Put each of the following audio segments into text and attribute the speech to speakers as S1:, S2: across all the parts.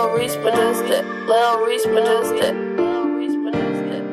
S1: Lil Reese produced it. Lil Reese produced it. Lil Reese produced it.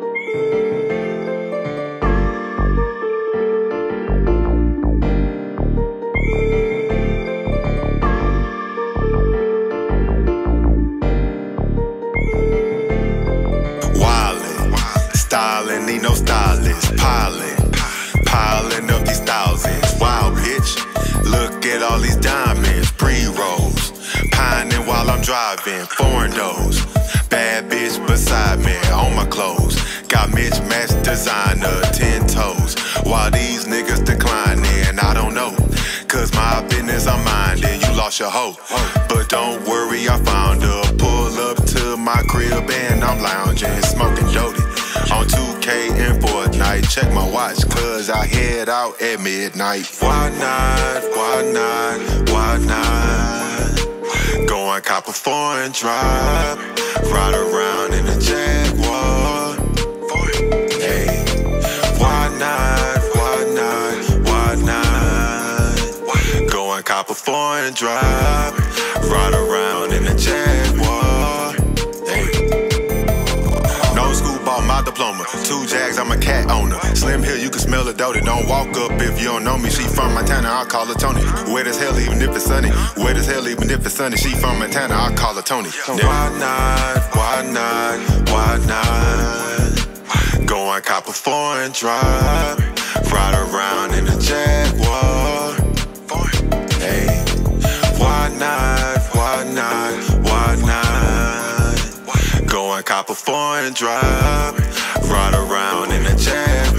S2: Wildin', stylin', need no stylist. Piling up these thousands. Wow, bitch, look at all these diamonds. Pre-rolls, pining while I'm driving. Foreign doors, bad bitch beside me on my clothes. Got mismatched designer, 10 toes. While these niggas declining, I don't know. Cause my business I'm minding, you lost your hoe. But don't worry, I found her. Pull up to my crib and I'm lounging, smoking doty. On 2K and Fortnite, check my watch, cause I head out at midnight. Why not, why not, why not? Go and cop a foreign drive, ride around in a Jaguar. Hey, why not, why not, why not? Go and cop a foreign drive, ride around in a Jaguar. Hey. No school, bought my diploma. 2 Jags, I'm a cat owner. Slim Hill, you can smell the dough. Don't walk up if you don't know me. She from Montana, I call her Tony. Wet as hell, even if it's sunny. Wet as hell, even if it's sunny. She from Montana, I call her Tony. Why not? Why not? Why not? Go and cop a foreign drive, ride around in a Jaguar. Hey, why not? Why not? Why not? Go and cop a foreign drive, ride around in a Jaguar.